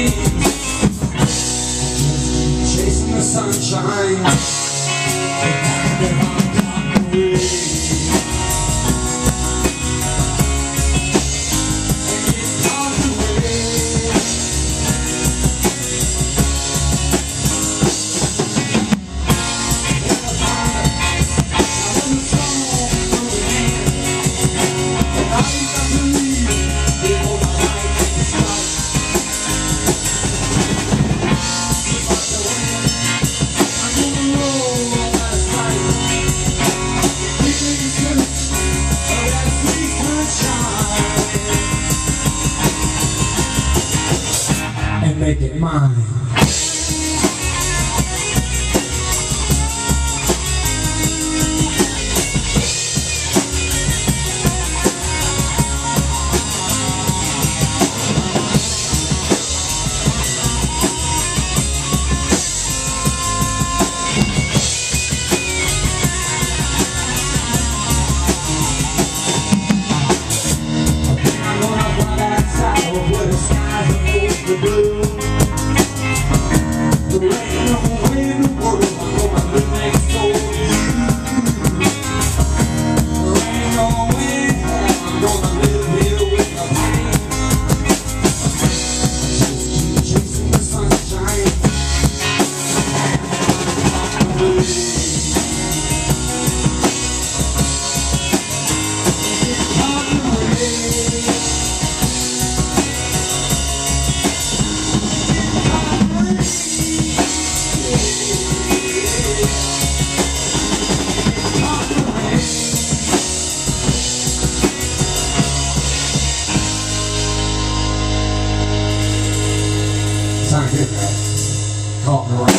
Chasing the sunshine, and I'm away. And make it mine. I'm gonna fly outside where the skies are mostly blue. There ain't no way in the world I'm gonna live next door to you. There ain't no way in hell I'm gonna live here with no pain. Just keep chasing the sunshine. Sound good, right? Caught me right.